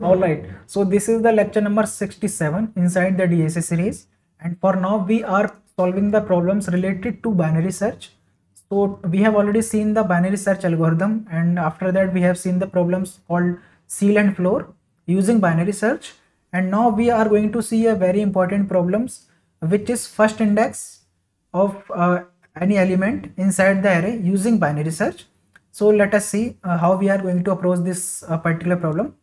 All right, so this is the lecture number 67 inside the DSA series, and for now we are solving the problems related to binary search. So we have already seen the binary search algorithm, and after that we have seen the problems called seal and floor using binary search, and now we are going to see a very important problems, which is first index of any element inside the array using binary search. So let us see how we are going to approach this particular problem.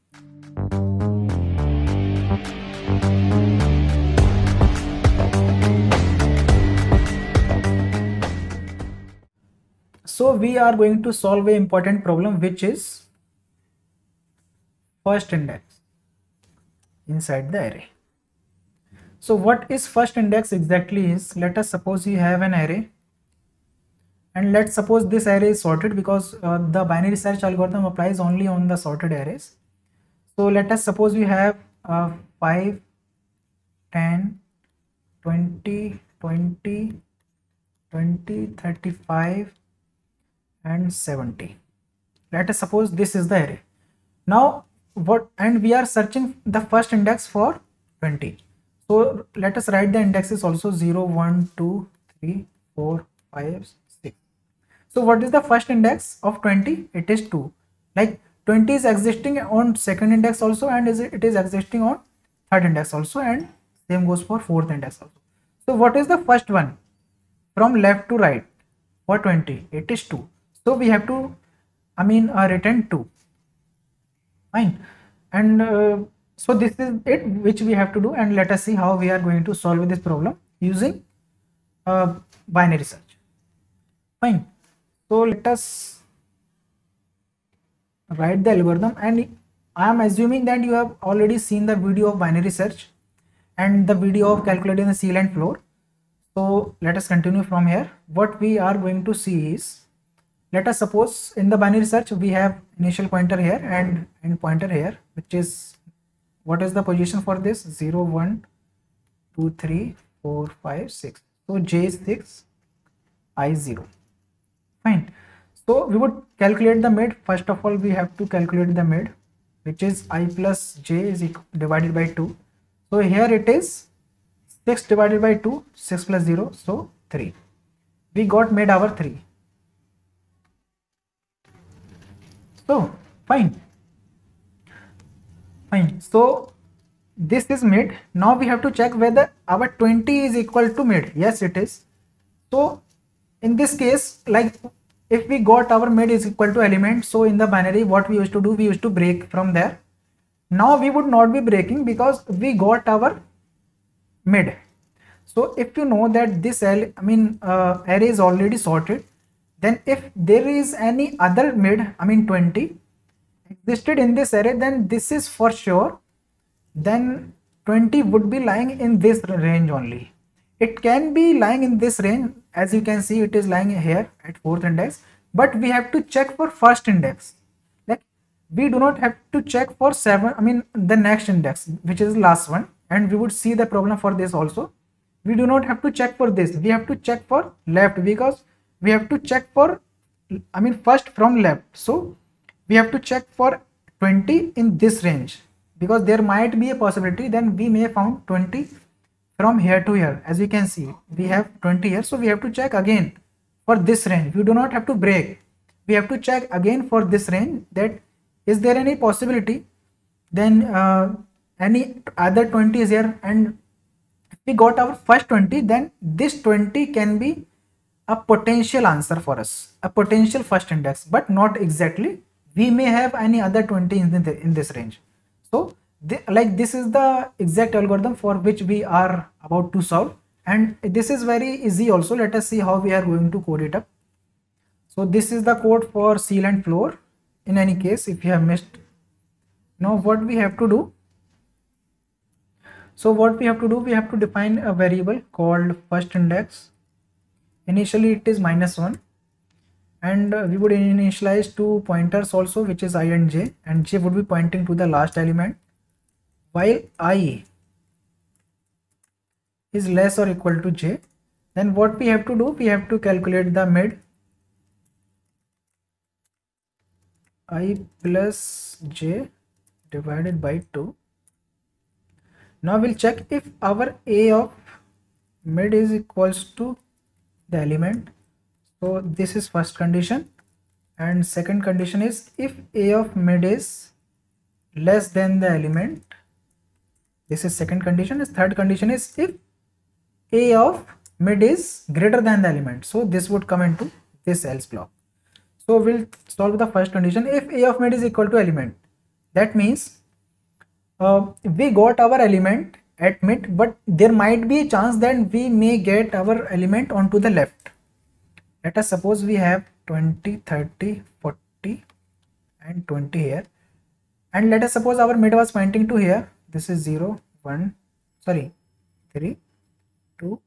So we are going to solve an important problem, which is first index inside the array. So what is first index exactly is, let us suppose you have an array, and let's suppose this array is sorted, because the binary search algorithm applies only on the sorted arrays. So let us suppose we have 5, 10, 20, 20, 20, 35 and 70. Let us suppose this is the array. Now and we are searching the first index for 20. So let us write the indexes also: 0, 1, 2, 3, 4, 5, 6. So what is the first index of 20? It is 2. Like 20 is existing on second index also, and it is existing on third index also, and same goes for fourth index also. So what is the first one from left to right for 20? It is 2. So we have to return 2. Fine. And so this is it which we have to do, and let us see how we are going to solve this problem using binary search. Fine. So let us write the algorithm, and I am assuming that you have already seen the video of binary search and the video of calculating the seal and floor. So let us continue from here. What we are going to see is, let us suppose in the binary search we have initial pointer here and end pointer here, which is, what is the position for this? 0, 1, 2, 3, 4, 5, 6. So j is 6, I 0. Fine. So we would calculate the mid. First of all, we have to calculate the mid, which is I plus j is divided by 2. So here it is 6 divided by 2, 6 plus 0, so 3. We got mid our 3. So fine. So this is mid. Now we have to check whether our 20 is equal to mid. Yes, it is. So in this case, like if we got our mid is equal to element, so in the binary what we used to do, we used to break from there. Now we would not be breaking because we got our mid. So if you know that this array is already sorted, then if there is any other mid 20 existed in this array, then this is for sure, then 20 would be lying in this range only. It can be lying in this range, as you can see it is lying here at fourth index, but we have to check for first index. Like we do not have to check for the next index, which is the last one, and we would see the problem for this also. We do not have to check for this, we have to check for left, because we have to check for first from left. So we have to check for 20 in this range, because there might be a possibility then we may found 20 from here to here. As you can see, we have 20 here, so we have to check again for this range. We do not have to break, we have to check again for this range, that is there any possibility then any other 20 is here, and if we got our first 20, then this 20 can be a potential answer for us, a potential first index, but not exactly. We may have any other 20 in this range. So this is the exact algorithm for which we are about to solve, and this is very easy also. Let us see how we are going to code it up. So this is the code for seal and floor. In any case, if you have missed, now what we have to do, we have to define a variable called first index. Initially it is -1, and we would initialize two pointers also, which is I and j would be pointing to the last element, while I is less or equal to j. Then what we have to do, we have to calculate the mid, I plus j divided by 2. Now we'll check if our A of mid is equals to the element. So this is first condition, and second condition is if A of mid is less than the element. This is second condition. Third condition is if A of mid is greater than the element. So this would come into this else block. So we'll solve the first condition. If A of mid is equal to element, that means we got our element at mid, but there might be a chance that we may get our element onto the left. Let us suppose we have 20, 30, 40 and 20 here, and let us suppose our mid was pointing to here. This is 0, 1, sorry, 3, 2,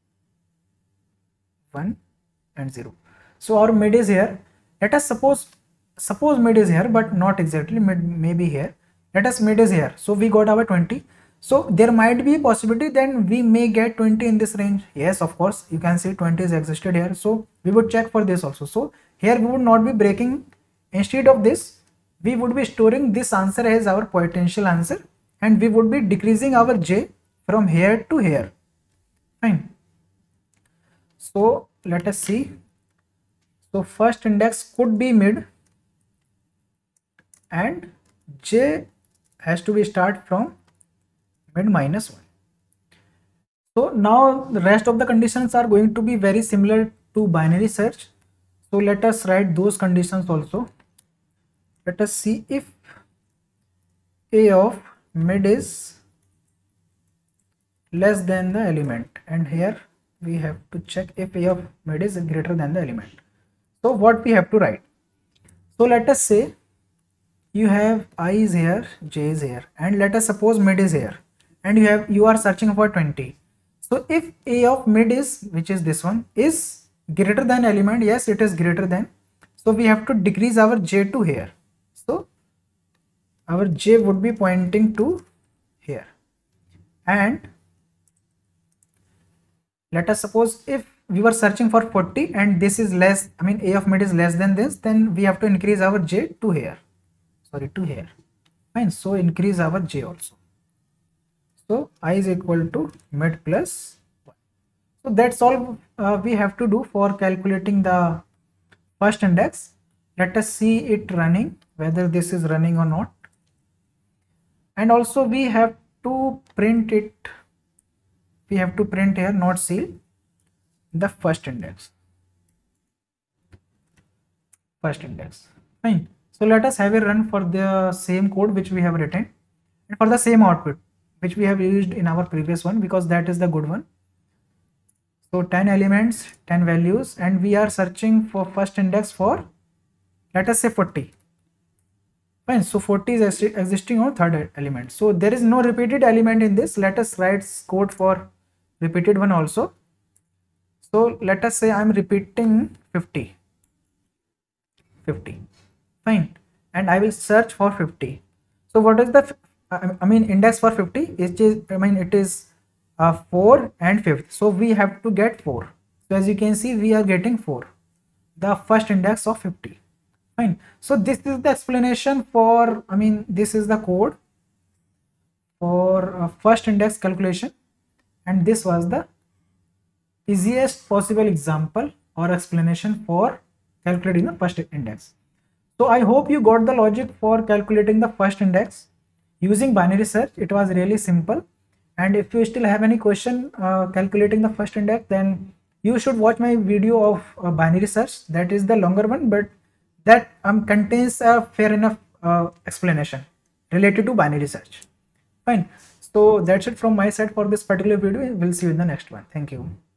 1 and 0. So our mid is here. Let us suppose mid is here, but not exactly, mid may be here. Let us mid is here. So we got our 20. So there might be a possibility then we may get 20 in this range. Yes, of course, you can see 20 is existed here. So we would check for this also. So here we would not be breaking. Instead of this, we would be storing this answer as our potential answer, and we would be decreasing our j from here to here. Fine. So let us see. So first index could be mid, and j has to be start from mid minus 1. So now the rest of the conditions are going to be very similar to binary search. So let us write those conditions also. Let us see if A of mid is less than the element, and here we have to check if A of mid is greater than the element. So what we have to write? So let us say you have I is here, j is here, and let us suppose mid is here, and you are searching for 20. So if A of mid is, which is this one, is greater than element, yes, it is greater than, so we have to decrease our j to here. So our j would be pointing to here, and let us suppose if we were searching for 40 and this is less, I mean A of mid is less than this, then we have to increase our j to here, sorry, to here. Fine. So increase our j also. So I is equal to mid plus 1. So that's all we have to do for calculating the first index. Let us see it running, whether this is running or not. And also we have to print it. We have to print here, not seal, the first index. First index. Fine. So let us have a run for the same code which we have written, and for the same output which we have used in our previous one, because that is the good one. So 10 elements, 10 values, and we are searching for first index for, let us say, 40. Fine. So 40 is existing on third element. So there is no repeated element in this. Let us write code for repeated one also. So let us say I am repeating 50. Fine. And I will search for 50. So what is the index for 50? It is 4 and 5th. So we have to get 4. So as you can see, we are getting 4, the first index of 50. Fine. So this is the explanation for, this is the code for first index calculation, and this was the easiest possible example or explanation for calculating the first index. So I hope you got the logic for calculating the first index using binary search. It was really simple, and if you still have any question calculating the first index, then you should watch my video of binary search. That is the longer one, but that contains a fair enough explanation related to binary search. Fine. So that's it from my side for this particular video. We'll see you in the next one. Thank you.